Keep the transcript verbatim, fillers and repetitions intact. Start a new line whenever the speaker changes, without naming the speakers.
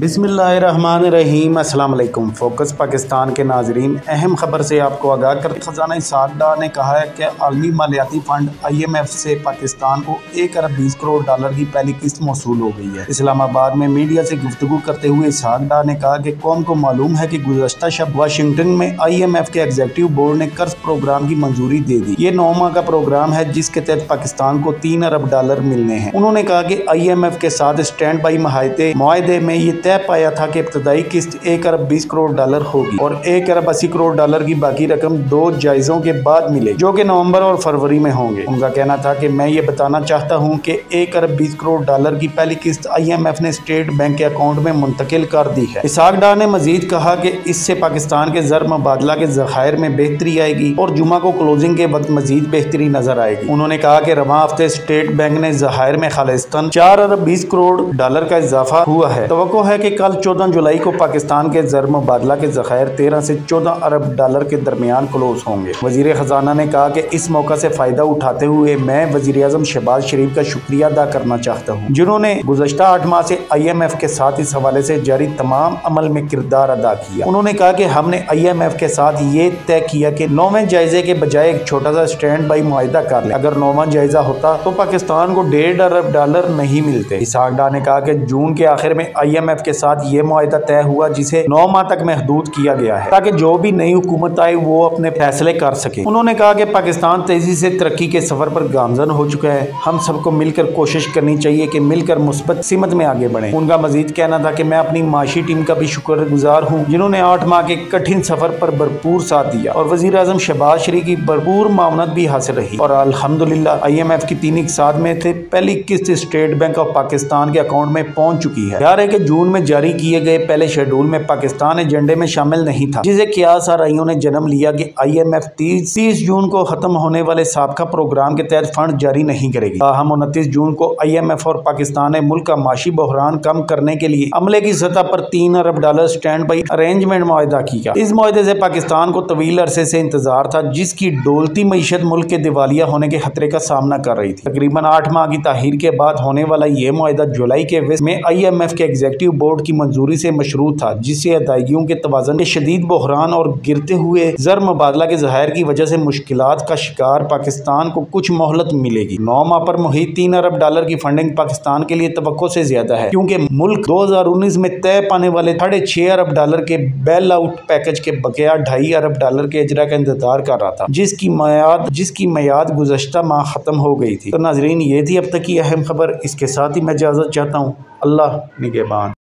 बिस्मिल्लाहिर्रहमानिर्रहीम। अस्सलाम वालेकुम। फोकस पाकिस्तान के नाजरीन, अहम खबर से आपको आगाह कर खजाना साद डार ने कहा है कि आलमी मालियाती फंड आई एम एफ से पाकिस्तान को एक अरब बीस करोड़ डॉलर की पहली किस्त मौसूल हो गई है। इस्लामाबाद में मीडिया से गुफ्तगू करते हुए साद डार ने कहा कि कौम को मालूम है कि गुज़श्ता शब वाशिंगटन में आई एम एफ के एग्जीक्यूटिव बोर्ड ने कर्ज प्रोग्राम की मंजूरी दे दी। ये नौ माह का प्रोग्राम है जिसके तहत पाकिस्तान को तीन अरब डॉलर मिलने हैं। उन्होंने कहा कि आई एम एफ के साथ स्टैंड बाई मुआहदे में ये तय पाया था कि इब्तदाई किस्त एक अरब बीस करोड़ डॉलर होगी और एक अरब अस्सी करोड़ डॉलर की बाकी रकम दो जायजों के बाद मिले जो कि नवंबर और फरवरी में होंगे। उनका कहना था कि मैं ये बताना चाहता हूं कि एक अरब बीस करोड़ डॉलर की पहली किस्त आई एम एफ ने स्टेट बैंक के अकाउंट में मुंतकिल कर दी है। इसहाक डार ने मजीद कहा कि इससे पाकिस्तान के ज़र मुबादला के ज़खायर में बेहतरी आएगी और जुमा को क्लोजिंग के वक्त मजीद बेहतरी नजर आएगी। उन्होंने कहा कि रवां हफ्ते स्टेट बैंक ने ज़खायर में खालिस्तान चार अरब बीस करोड़ डॉलर का इजाफा हुआ है। तवक्को है कि कल चौदह जुलाई को पाकिस्तान के ज़र मुबादला के ज़खायर तेरह से चौदह अरब डॉलर के दरमियान क्लोज होंगे। वजीर खजाना ने कहा कि इस मौका से फ़ायदा उठाते हुए मैं वजीर आज़म शहबाज शरीफ का शुक्रिया अदा करना चाहता हूँ जिन्होंने गुज़श्ता आठ माह से आई एम एफ के साथ इस हवाले से जारी तमाम अमल में किरदार अदा किया। उन्होंने कहा कि हमने आई एम एफ के साथ ये तय किया कि नौवें जायजे के बजाय एक छोटा सा स्टैंड बाई मुआहदा कर ले। अगर नौवां जायजा होता तो पाकिस्तान को डेढ़ अरब डॉलर नहीं मिलते। इसहाक डार ने कहा कि जून के आखिर में आई एम एफ के साथ ये मुआहदा तय हुआ जिसे नौ माह तक महदूद किया गया है ताकि जो भी नई हुकूमत आए वो अपने फैसले कर सके। उन्होंने कहा कि पाकिस्तान तेजी से तरक्की के सफर पर गामजन हो चुका है। हम सबको मिलकर कोशिश करनी चाहिए कि मिलकर मुस्बत सिमत में आगे बढ़े। उनका मजीद कहना था कि मैं अपनी माशी टीम का भी शुक्रगुजार हूँ जिन्होंने आठ माह के कठिन सफर पर भरपूर साथ दिया और वजीर आजम शहबाज शरीफ की भरपूर मावनत भी हासिल रही और अल्हम्दुलिल्लाह आई एम एफ की तीन इक़साद में थे पहली किस्त स्टेट बैंक ऑफ पाकिस्तान के अकाउंट में पहुंच चुकी है। यार है कि जून में जारी किए गए पहले शेड्यूल में पाकिस्तान एजेंडे में शामिल नहीं था जिसे कियास आराइयों ने जन्म लिया कि आई एम एफ तीस जून को खत्म होने वाले साबका प्रोग्राम के तहत फंड जारी नहीं करेगी। हम उनतीस जून को आई एम एफ और पाकिस्तान ने मुल्क का माशी बहरान कम करने के लिए अमले की सतह पर तीन अरब डॉलर स्टैंड बाई अरेंजमेंट मुआहदा किया। इस मुआहदे से पाकिस्तान को तवील अरसे से इंतजार था जिसकी डोलती मीशत मुल्क के दिवालिया होने के खतरे का सामना कर रही थी। तकरीबन आठ माह की ताहीर के बाद होने वाला यह मुआहदा जुलाई के वक्त में आई एम एफ के एग्जीक्यूटिव बोर्ड की मंजूरी से मशरूत था जिससे अदायगियों के तवाज़ुन के शदीद बहरान और गिरते हुए ज़र मुबादला के ज़खायर की वजह से मुश्किलात का शिकार पाकिस्तान को कुछ मोहलत मिलेगी। नौ माह पर मुहित तीन अरब डॉलर की फंडिंग पाकिस्तान के लिए तवक्को से ज्यादा है क्योंकि मुल्क दो हजार उन्नीस में तय पाने वाले साढ़े छह अरब डॉलर के बेल आउट पैकेज के बकाया ढाई अरब डॉलर के इजरा का इंतजार कर रहा था जिसकी मयाद जिसकी मयाद गुज़श्ता माह खत्म हो गई थी। तो नाजरीन, ये थी अब तक की अहम खबर। इसके साथ ही मैं इजाज़त चाहता हूँ। अल्लाह निगहबान।